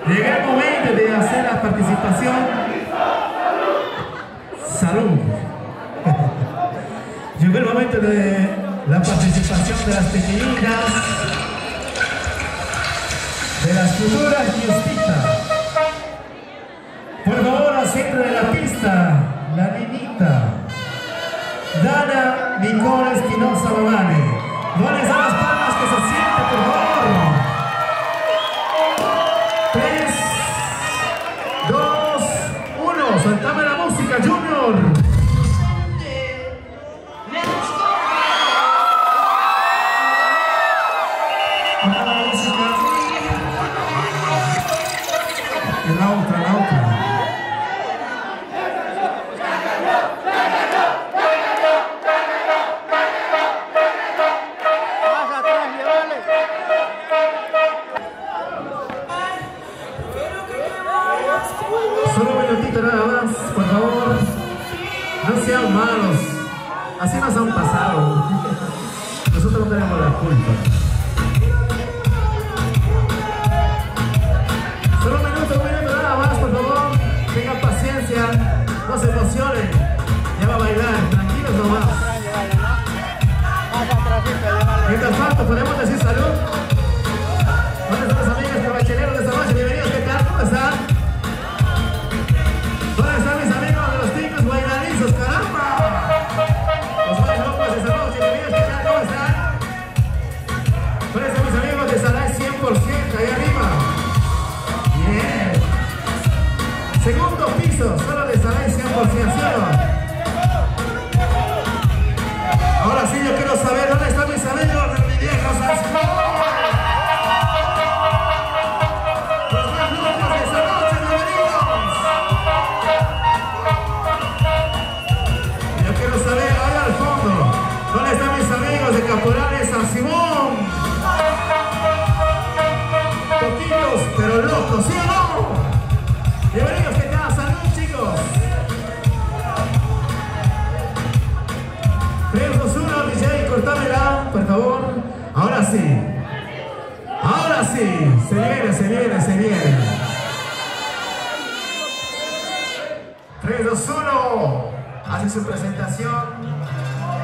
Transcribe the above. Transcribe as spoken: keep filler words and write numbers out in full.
Llega el momento de hacer la participación. Salud. Llegó el momento de la participación de las pequeñitas, de las futuras fiestitas. Por favor, al centro de la pista, la niñita Dana Nicole Espinosa Babane. No les da las palmas, que se siente, por favor. tres, dos, uno. Soltame la música, Junior. La otra, la otra. Más atrás, llévale. Solo un minutito nada más, por favor. No sean malos. Así nos han pasado. Nosotros no tenemos la culpa. Solo un minuto, un minuto nada más, por favor. Tengan paciencia, no se emocionen. Ya va a bailar, tranquilos nomás. Más atrás, llévale. Mientras tanto, podemos decir salud. ¿Dónde están los amigos cabacheleros de esta noche? Bienvenidos, ¿qué tal? ¿Cómo están? ¿Dónde están mis amigos de los ticos bailarizos? ¡Caramba! Los más locos de esta noche, bienvenidos, ¿qué tal? ¿Cómo están? ¿Dónde están mis amigos de Saray cien por ciento? Ahí arriba. Bien. Segundo piso, solo de Saray cien por ciento, ¿sí o no? Ahora sí, yo quiero saber dónde están mis amigos de mi viejo Salsón. Los más locos de esta noche, bienvenidos. Yo quiero saber, allá al fondo, dónde están mis amigos de Caporales San Simón. Poquitos, pero locos, ¿sí o no? Bienvenidos, ¿qué tal? Salud, chicos. tres, dos, uno, D J, cortámela, por favor. Ahora sí. Ahora sí. Se viene, se viene, se viene. tres, dos, uno. Hace su presentación.